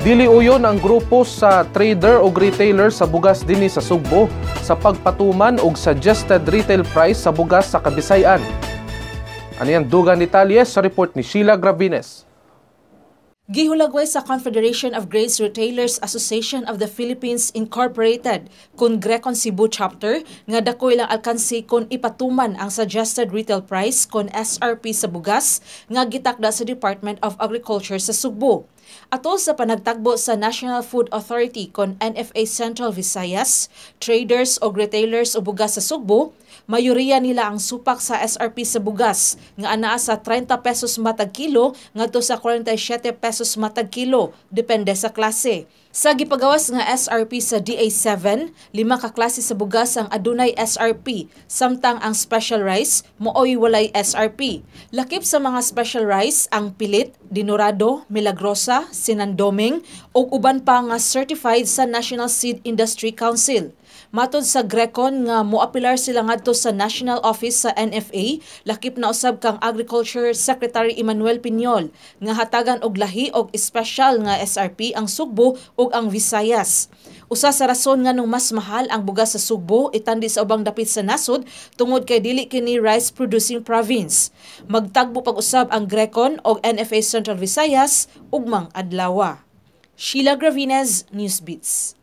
Dili uyon ang grupo sa trader o retailer sa bugas dinhi sa Sugbo sa pagpatuman og suggested retail price sa bugas sa Kabisayan. Ano yan dugang detalye sa report ni Sheila Gravines. Gihulagway sa Confederation of Grains Retailers Association of the Philippines Incorporated kun Grecon Cebu Chapter nga dako ilang alkansi kon ipatuman ang suggested retail price kon SRP sa bugas nga gitakda sa Department of Agriculture sa Sugbo. Atol sa panagtagbo sa National Food Authority kon NFA Central Visayas, traders o retailers o bugas sa Sugbo, mayoriya nila ang supak sa SRP sa bugas nga anaa sa 30 pesos matag kilo ngadto sa 47 pesos matag kilo depende sa klase. Sa gipagawas nga SRP sa DA7, 5 ka klase sa bugas ang adunay SRP, samtang ang special rice mooy walay SRP. Lakip sa mga special rice ang pilit, dinurado, milagrosa, sinandoming ug uban pa nga certified sa National Seed Industry Council. Matod sa Grecon nga moapilar sila ngadto sa National Office sa NFA, lakip na usab kang Agriculture Secretary Emmanuel Piñol nga hatagan og lahi og espesyal nga SRP ang Sugbo ug ang Visayas. Usa sa rason nga nung mas mahal ang bugas sa Sugbo itandi sa ubang dapit sa nasod tungod kay dili kini rice producing province. Magtagbo pag-usab ang Grecon og NFA Central Visayas ugmang adlaw. Sheila Gravines, Newsbeats.